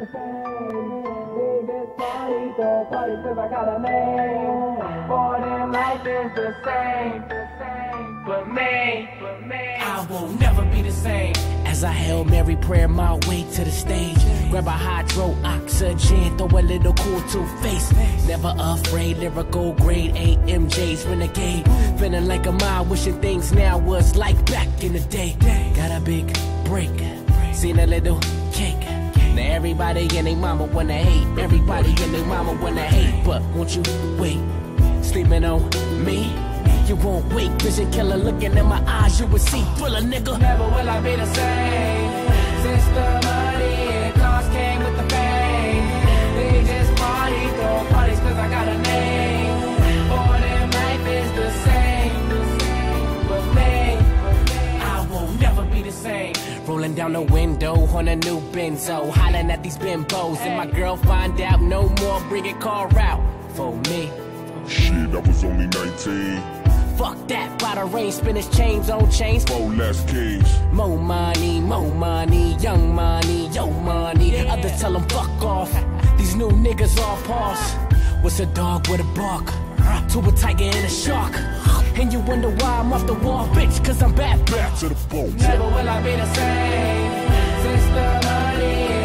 We just party, throw parties cause I got a name. For them life is the same. But me, I will never be the same. As I Hail Mary prayer my way to the stage, grab a hydro oxygen, throw a little cool two-face. Never afraid, lyrical grade AMJ's renegade. Feeling like a mind, wishing things now was like back in the day. Got a big break, seen a little cake. Now everybody and their mama wanna hate, everybody and their mama wanna hate. But won't you wait, sleeping on me? You won't wait, vision killer looking in my eyes, you will see thriller, nigga. Never will I be the same. Since the money and cars came with the fame. We just party, throw parties cause I got a name. For them life is the same. But me, I will never be the same. Rolling down the window on a new Benzo, hollering at these bimbos, and my girl find out no more bringing car out for me. Shit, I was only 19. Fuck that, by the rain, spinach chains on chains. 4 less kings. More money, young money, yo money. Others tell them fuck off, these new niggas all pause. What's a dog with a bark? To a tiger and a shark. And you wonder why I'm off the wall, bitch, cause I'm back to the boat. Never will I be the same. Since the money